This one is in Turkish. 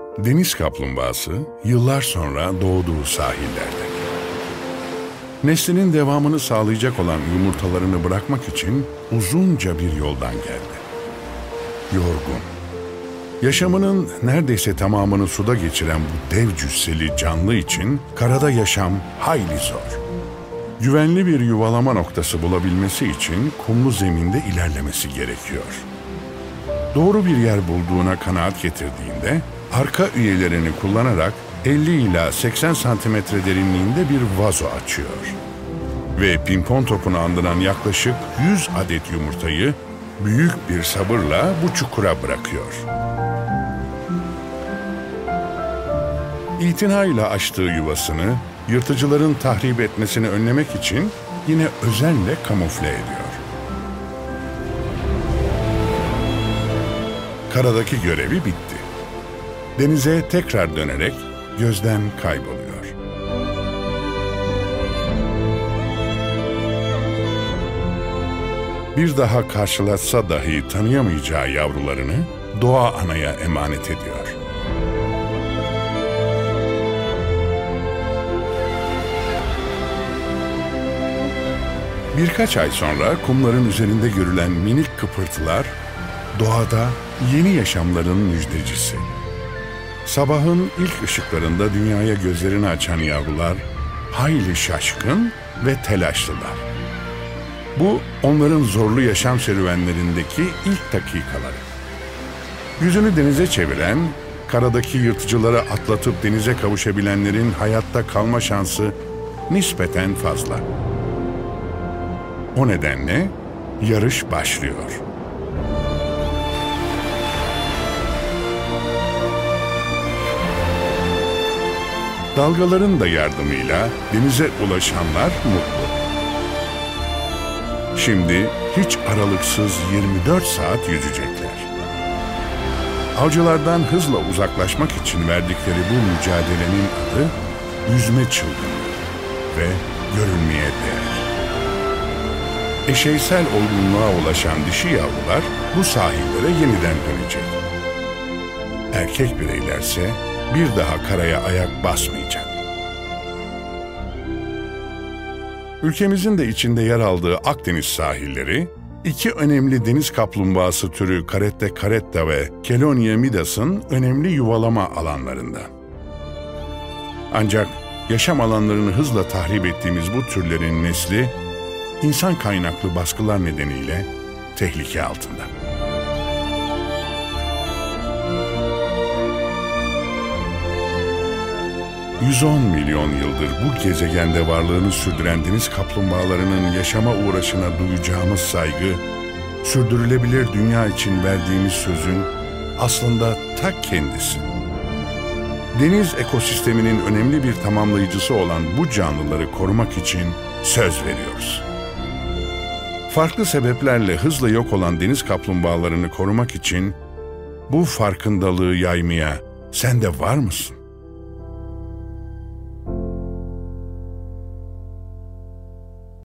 Deniz kaplumbağası yıllar sonra doğduğu sahillerde. Neslinin devamını sağlayacak olan yumurtalarını bırakmak için uzunca bir yoldan geldi. Yorgun. Yaşamının neredeyse tamamını suda geçiren bu dev cüsseli canlı için karada yaşam hayli zor. Güvenli bir yuvalama noktası bulabilmesi için kumlu zeminde ilerlemesi gerekiyor. Doğru bir yer bulduğuna kanaat getirdiğinde arka üyelerini kullanarak 50 ila 80 santimetre derinliğinde bir vazo açıyor. Ve pimpon topunu andıran yaklaşık 100 adet yumurtayı büyük bir sabırla bu çukura bırakıyor. İtinayla açtığı yuvasını yırtıcıların tahrip etmesini önlemek için yine özenle kamufle ediyor. Karadaki görevi bitti. Denize tekrar dönerek gözden kayboluyor. Bir daha karşılatsa dahi tanıyamayacağı yavrularını doğa anaya emanet ediyor. Birkaç ay sonra kumların üzerinde görülen minik kıpırtılar doğada yeni yaşamların müjdecisi. Sabahın ilk ışıklarında dünyaya gözlerini açan yavrular hayli şaşkın ve telaşlılar. Bu onların zorlu yaşam serüvenlerindeki ilk dakikaları. Yüzünü denize çeviren, karadaki yırtıcıları atlatıp denize kavuşabilenlerin hayatta kalma şansı nispeten fazla. O nedenle yarış başlıyor. Dalgaların da yardımıyla denize ulaşanlar mutlu. Şimdi hiç aralıksız 24 saat yüzecekler. Avcılardan hızla uzaklaşmak için verdikleri bu mücadelenin adı yüzme çılgınlığı ve görülmeye değer. Eşeysel olgunluğa ulaşan dişi yavrular bu sahillere yeniden dönecek. Erkek bireylerse bir daha karaya ayak basmayacak. Ülkemizin de içinde yer aldığı Akdeniz sahilleri, iki önemli deniz kaplumbağası türü Caretta caretta ve Chelonia midas'ın önemli yuvalama alanlarında. Ancak yaşam alanlarını hızla tahrip ettiğimiz bu türlerin nesli, insan kaynaklı baskılar nedeniyle tehlike altında. ...110 milyon yıldır bu gezegende varlığını sürdüren deniz kaplumbağalarının yaşama uğraşına duyacağımız saygı... ...sürdürülebilir dünya için verdiğimiz sözün aslında ta kendisi. Deniz ekosisteminin önemli bir tamamlayıcısı olan bu canlıları korumak için söz veriyoruz. Farklı sebeplerle hızla yok olan deniz kaplumbağalarını korumak için bu farkındalığı yaymaya sen de var mısın?